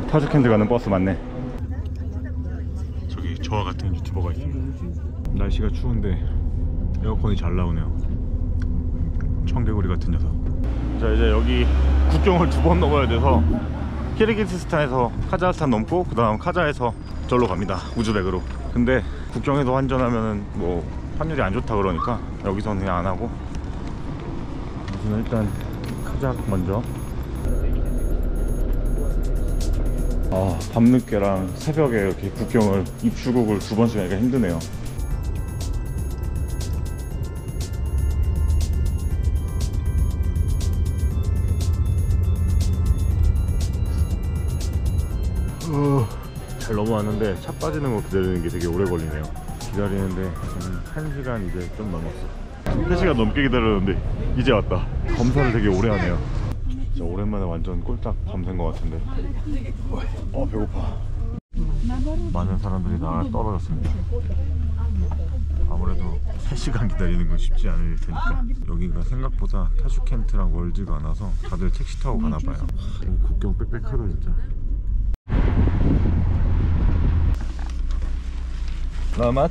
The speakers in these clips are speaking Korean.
타주캔들 가는 버스 맞네. 저기 저와 같은 유튜버가 있습니다. 날씨가 추운데 에어컨이 잘 나오네요. 청개구리 같은 녀석. 자, 이제 여기 국경을 2번 넘어야 돼서 키르기스스탄에서 카자흐스탄 넘고 그 다음 카자흐에서 절로 갑니다. 우즈벡으로. 근데 국경에서 환전하면은 뭐 환율이 안 좋다 그러니까 여기서는 그냥 안 하고 우선 일단 카자흐 먼저. 밤늦게랑 새벽에 이렇게 국경을 입출국을 2번씩 하기가 힘드네요. 잘 넘어왔는데 차 빠지는 거 기다리는 게 되게 오래 걸리네요. 기다리는데 1시간 이제 좀 넘었어. 3시간 넘게 기다렸는데 이제 왔다. 검사를 되게 오래 하네요. 진짜 오랜만에 완전 꼴딱 밤샌 것 같은데. 배고파. 많은 사람들이 나가 떨어졌습니다. 아무래도 3시간 기다리는 건 쉽지 않을 테니까. 여기가 생각보다 타슈켄트랑 멀지가 않아서 다들 택시 타고 가나봐요. 국경 빽빽하다 진짜. 라맛?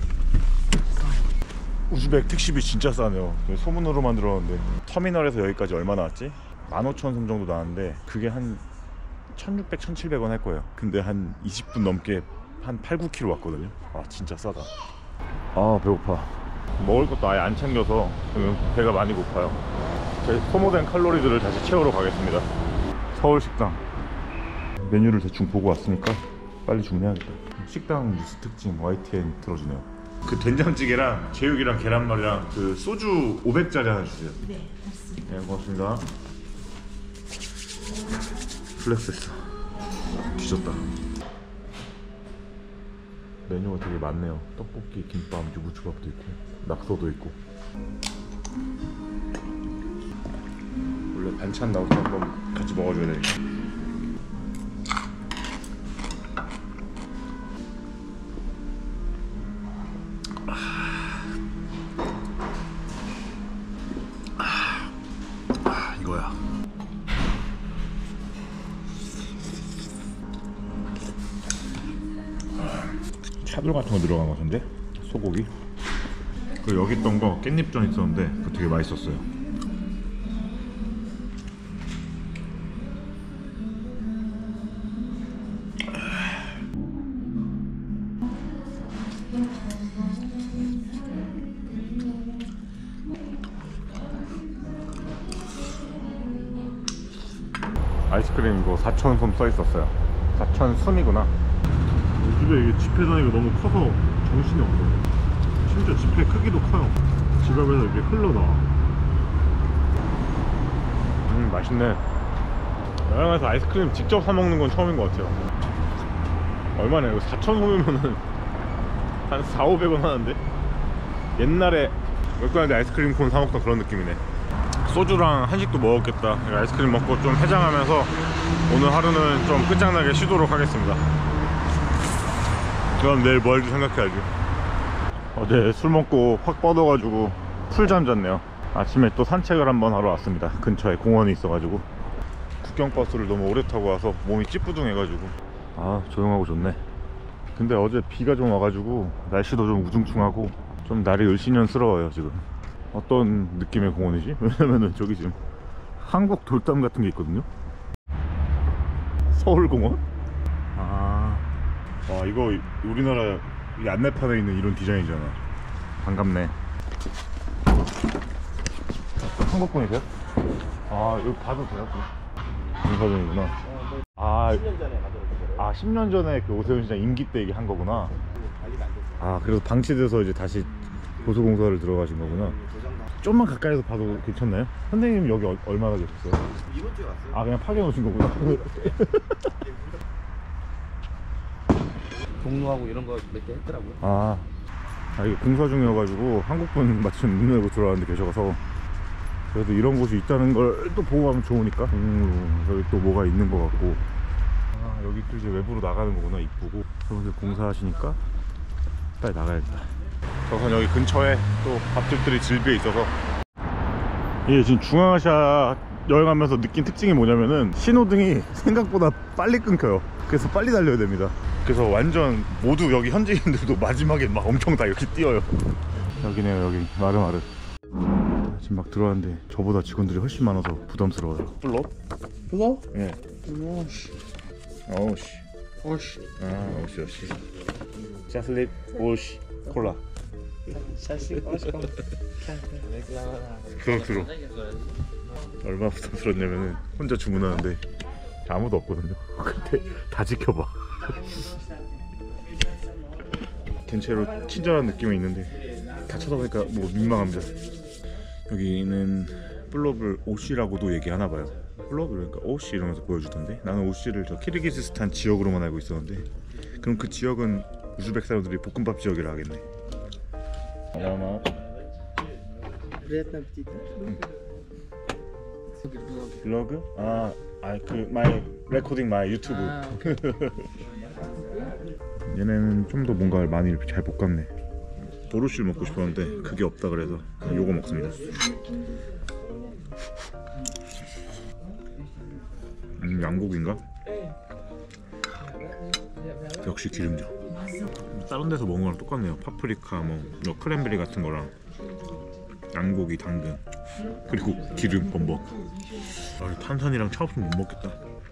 우즈벡 택시비 진짜 싸네요. 소문으로만 들었는데 터미널에서 여기까지 얼마 나왔지? 15,000원 정도 나왔는데 그게 한 1,600, 1,700원 할 거예요. 근데 한 20분 넘게 한 8, 9km 왔거든요. 진짜 싸다. 배고파. 먹을 것도 아예 안 챙겨서 배가 많이 고파요. 제 소모된 칼로리들을 다시 채우러 가겠습니다. 서울식당 메뉴를 대충 보고 왔으니까 빨리 주문해야겠다. 식당 뉴스 특징 YTN 틀어주네요. 그 된장찌개랑 제육이랑 계란말이랑 그 소주 500짜리 하나 주세요. 네, 맞습니다. 네, 고맙습니다. 플렉스했어. 뒤졌다. 메뉴가 되게 많네요. 떡볶이, 김밥, 유부초밥도 있고 낙서도 있고. 원래 반찬 나올 때 한번 같이 먹어줘야 되니까. 이거야. 차돌 같은 거 들어간 거 같은데? 소고기? 그리고 여기 있던 거 깻잎전 있었는데 그거 되게 맛있었어요. 아이스크림 이거 4,000솜 써있었어요. 4,000솜이구나. 집에 이게 지폐 단위가 너무 커서 정신이 없어요. 심지어 지폐 크기도 커요. 지갑에서 이렇게 흘러나와. 맛있네. 여행에서 아이스크림 직접 사먹는 건 처음인 것 같아요. 얼마나 이거 4,000솜이면은 한 4,500원 하는데? 옛날에 맥도날드 아이스크림 콘 사먹던 그런 느낌이네. 소주랑 한식도 먹었겠다. 아이스크림 먹고 좀 해장하면서 오늘 하루는 좀 끝장나게 쉬도록 하겠습니다. 그럼 내일 뭐 할지 생각해야지. 어제 술 먹고 확 뻗어가지고 풀잠 잤네요. 아침에 또 산책을 한번 하러 왔습니다. 근처에 공원이 있어가지고. 국경버스를 너무 오래 타고 와서 몸이 찌뿌둥해가지고 조용하고 좋네. 근데 어제 비가 좀 와가지고 날씨도 좀 우중충하고 좀 날이 을씨년스러워요 지금. 어떤 느낌의 공원이지? 왜냐면은 저기 지금 한국 돌담 같은 게 있거든요. 서울공원? 이거 우리나라 이 안내판에 있는 이런 디자인이잖아. 반갑네. 한국 분이세요? 이거 봐도 돼요? 공사장이구나. 10년 전에 가져오셨어요. 10년 전에 그 오세훈 시장 임기 때 얘기 한 거구나. 그래서 방치돼서 이제 다시 보수공사를 들어가신 거구나. 좀만 가까이서 봐도 괜찮나요? 선생님 여기 얼마나 계셨어요? 이번 주에 왔어요. 그냥 파견 오신 거구나. 동로하고 이런 거 몇 개 했더라고요. 이게 공사 중이어가지고 한국분 마침 눈 내고 들어왔는데 계셔서 그래도 이런 곳이 있다는 걸 또 보고 가면 좋으니까. 여기 또 뭐가 있는 것 같고. 여기 또 이제 외부로 나가는 거구나. 이쁘고. 그런데 공사하시니까 빨리 나가야겠다. 저선 여기 근처에 또 밥집들이 즐비해 있어서. 이게 지금 중앙아시아 여행하면서 느낀 특징이 뭐냐면은 신호등이 생각보다 빨리 끊겨요. 그래서 빨리 달려야 됩니다. 그래서 완전 모두 여기 현지인들도 마지막에 막 엄청 다 이렇게 뛰어요. 여기네요, 여기 마르마르. 지금 막 들어왔는데 저보다 직원들이 훨씬 많아서 부담스러워요. 불러? 불러? 예. 오씨. 오씨. 오씨. 아, 오씨, 오씨. 자슬립, 오씨, 콜라. 부담스러워. 얼마나 부담스럽냐면은 혼자 주문하는데 아무도 없거든요. 근데 다 지켜봐. 덴체로 친절한 느낌이 있는데 다 쳐다보니까 뭐 민망합니다. 여기는 플롭을 오시라고도 얘기하나봐요. 플롭 그러니까 오시 이러면서 보여주던데, 나는 오시를 저 키르기즈스탄 지역으로만 알고 있었는데 그럼 그 지역은 우즈벡 사람들이 볶음밥 지역이라 하겠네. 아마 블로그? 그 마이 레코딩 마이 유튜브. 얘네는 좀 더 뭔가 많이 잘 볶았네. 보르시를 먹고 싶었는데 그게 없다 그래서 그냥 요거 먹습니다. 양고기인가? 역시 기름져. 다른 데서 먹은 거랑 똑같네요. 파프리카, 뭐 크랜베리 같은 거랑 양고기, 당근, 그리고 기름 범벅. 탄산이랑 차 없으면 못 먹겠다.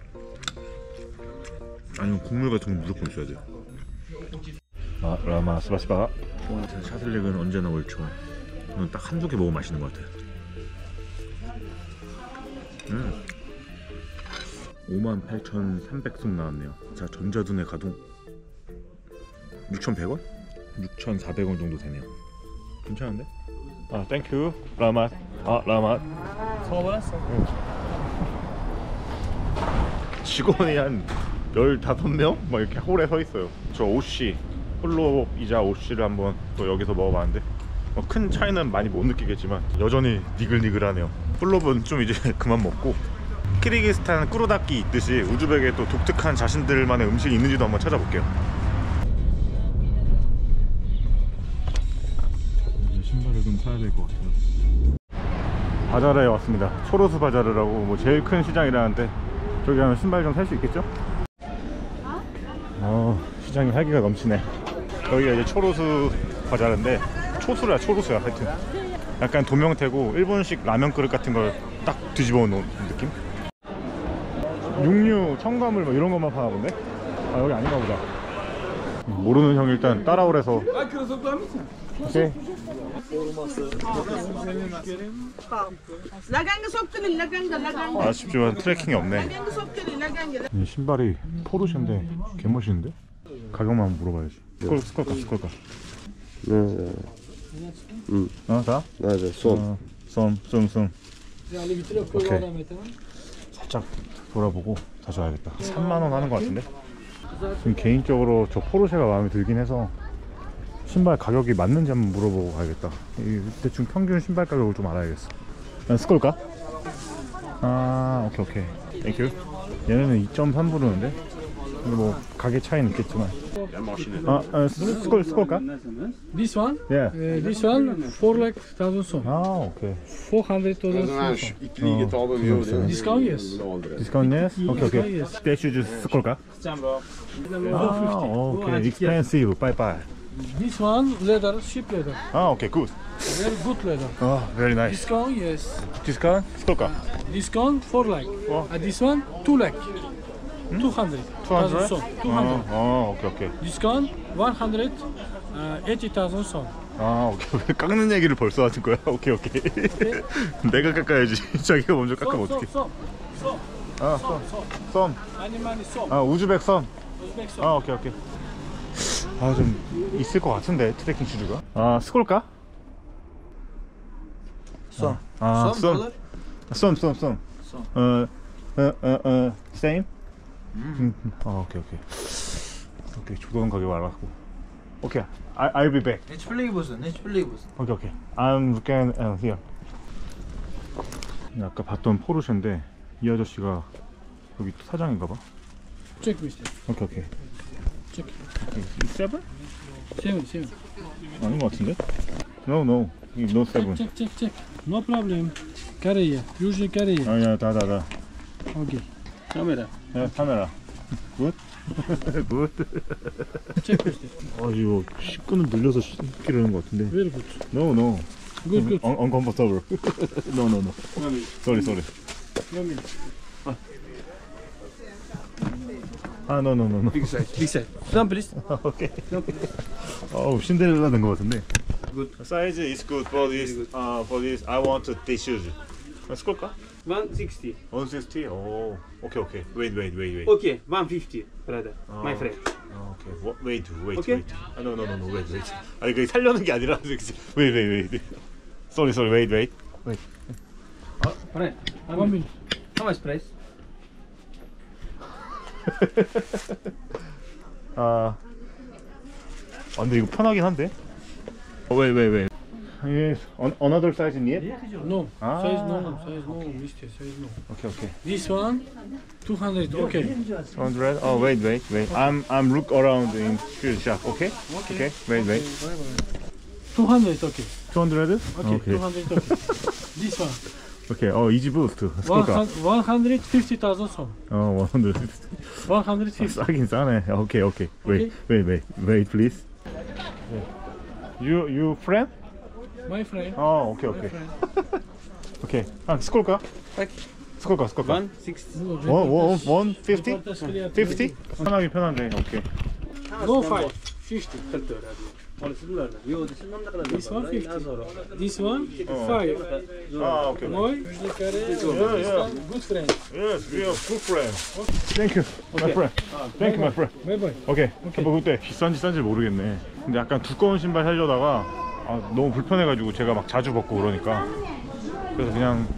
아니면 국물 같은 거 무조건 있어야 돼요. 라마 스바스바. 샤슬릭은 언제나 옳죠. 딱 한두 개 먹으면 맛있는 것 같아요. 58,300송 나왔네요. 자, 전자둔에 가동 6,100원? 6,400원 정도 되네요. 괜찮은데? 땡큐 라맛. 라맛. 직원이 한 15명? 막 이렇게 홀에 서 있어요. 저 오씨, 플롭이자 오씨를 한번 또 여기서 먹어봤는데 큰 차이는 많이 못 느끼겠지만 여전히 니글니글하네요. 플롭은 좀 이제 그만 먹고, 키르기스탄 꾸르다끼 있듯이 우즈벡에 또 독특한 자신들만의 음식이 있는지도 한번 찾아볼게요. 이제 신발을 좀 사야 될 것 같아요. 바자르에 왔습니다. 초로스 바자르라고 뭐 제일 큰 시장이라는데 저기 가면 신발 좀 살 수 있겠죠? 시장이 활기가 넘치네. 여기가 이제 초로스 바자르인데 초루스야 하여튼. 약간 도명태고 일본식 라면 그릇 같은 걸 딱 뒤집어 놓은 느낌? 육류, 첨가물 뭐 이런 것만 파나 본데? 여기 아닌가 보다. 모르는 형 일단 따라오래서. 오케이. 아쉽지만 트레킹이 없네. 이 신발이 포르쉐인데 개멋있는데? 가격만 한번 물어봐야지. 스컬까? 다? 맞아, 솜. 오케이. 살짝 돌아보고 다시 와야겠다. 3만원 하는 것 같은데? 지금 개인적으로 저 포르쉐가 마음에 들긴 해서 신발 가격이 맞는지 한번 물어보고 가야겠다. 대충 평균 신발 가격을 좀 알아야겠어. 스콜까? 오케이. 땡큐. 얘네는 2.3 부르는데? 뭐 가게 차이는 있겠지만. 스콜까? This one? Yeah. This one, 4,000 son. 오케이. 400,000 son. Discount, yes. 디스카운트 yes? 오케이. 대슈즈 스콜까? 오케이. expensive. Bye. This one, leather, cheap leather. 오케이. good. Very good leather. Very nice. Discount, yes. 디스카운트? 스콜까? Discount, 4 lakh. This one, 2 lakh. 200,000 son. 200. 오케이. Discount, 180,000 son. 오케이. 깎는 얘기를 벌써 하는 거야? 오케이. 내가 깎아야지. 자기가 먼저 깎으면 어떡해. 썸. Animal son. 우즈벡 썸. Uzbek son. 오케이. 좀 있을 것 같은데 트레킹 슈즈가. 스콜까? 솜. 썸. same? 오케이. 조던 가격 알았고. 오케이. I'll be back. Hiç 플레이보슨. 오케이. I'm looking here. 아까 봤던 포르쉐인데 이 아저씨가 여기 사장인가 봐. Check with it. 오케이. Check. 세븐? 7. 아닌 것 같은데? No, no seven. Check. No problem. Корея. Южная Корея. 아니야, 다. Окей. Камера. 야, 카메라. 굿? 굿? Check. 이거 식구는 늘려서 시키려는 것 같은데. Very good. No. Good. Uncomfortable. No. Sorry. No. Big size. Some please. 오케이. 신데렐라 된 것 같은데. Good. Size is good for this. For this, I want these shoes. 스콜까? 160. 160. 오, 오케이. Wait. Okay, 150, brother. My friend. 오케이. Wait. Okay. No. Wait. 아니 그 살려는 게 아니라 wait. Sorry. Wait. Friend. 1 minute. How much price? 근데 이거 편하긴 한데. Wait. Yes, another size in it? No. Ah. Size no. Mister, size no. Okay. This one, 200. Okay. 200. Oh, wait. I'm look around in shoe shop. Okay. Wait. 200. Okay. 200? Okay. 200. Okay. This one. Okay. Easy boost. 스콜까? 150,000 선. 100. 150. 싸긴 싸네. Okay. Wait, please. You friend? My friend. 오케이. My friend. 오케이. 스콜까? 스콜까? 160. 150? 50? 편하긴 편한데. 오케이. No 5. 50. This one 50. This one 5. 오케이. Moi, Южная Корея. Yeah. Good friend. Yes, we are good friend. Thank you, my friend. Thank you, my friend. Bye bye. 오케이. 뭐 그때 비싼지 싼지 모르겠네. 근데 약간 두꺼운 신발 사려다가 너무 불편해가지고 제가 막 자주 벗고 그러니까 그래서 그냥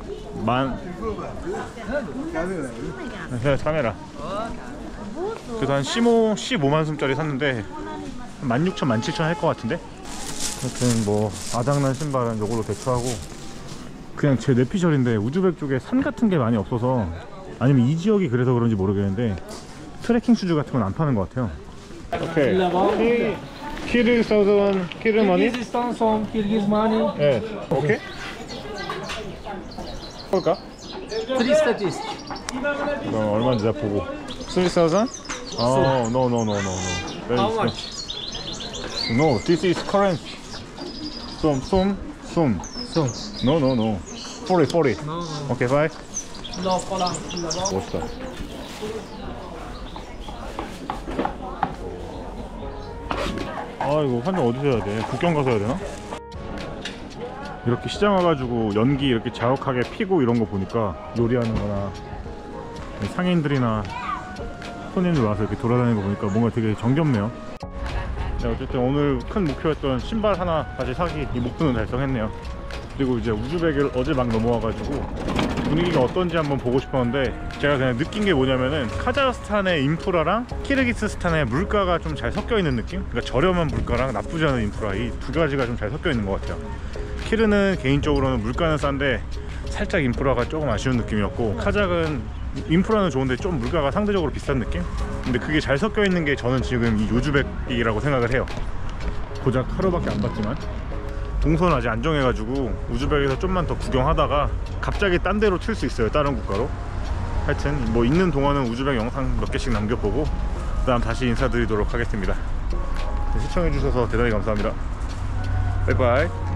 카메라. 그래서 한 15만 숨짜리 샀는데 16,000, 17,000 할 것 같은데. 하여튼 뭐 아장난 신발은 요걸로 대처하고 그냥 제 뇌피셜인데 우즈벡 쪽에 산 같은 게 많이 없어서 아니면 이 지역이 그래서 그런지 모르겠는데 트레킹 슈즈 같은 건 안 파는 것 같아요. 오케이. 키르 머니? Kyrgyzstan song, Kyrgyz money. 예. 오케이. 볼까? 300. 이거 얼마인지 내가 보고. 3,000? No. How much? No, this is current. Some. No. 40. No. Okay, bye. No, falan. 멋있다. 이거 환전 어디서 해야 돼? 국경 가서 해야 되나? 이렇게 시장 와가지고 연기 이렇게 자욱하게 피고 이런 거 보니까 요리하는 거나 상인들이나 손님들 와서 이렇게 돌아다니는 거 보니까 뭔가 되게 정겹네요. 네, 어쨌든 오늘 큰 목표였던 신발 하나 다시 사기, 이 목표는 달성했네요. 그리고 이제 우즈벡을 어제 막 넘어와가지고 분위기가 어떤지 한번 보고 싶었는데 제가 그냥 느낀 게 뭐냐면은 카자흐스탄의 인프라랑 키르기스스탄의 물가가 좀 잘 섞여 있는 느낌? 그러니까 저렴한 물가랑 나쁘지 않은 인프라, 이 두 가지가 좀 잘 섞여 있는 것 같아요. 키르는 개인적으로는 물가는 싼데 살짝 인프라가 조금 아쉬운 느낌이었고, 카자흐는 인프라는 좋은데 좀 물가가 상대적으로 비싼 느낌? 근데 그게 잘 섞여 있는 게 저는 지금 이 우즈벡이라고 생각을 해요. 고작 하루밖에 안 봤지만 동선 아직 안 정해가지고 우즈벡에서 좀만 더 구경하다가 갑자기 딴 데로 튈 수 있어요, 다른 국가로. 하여튼 뭐 있는 동안은 우즈벡 영상 몇 개씩 남겨보고 그 다음 다시 인사드리도록 하겠습니다. 시청해주셔서 대단히 감사합니다. 바이바이.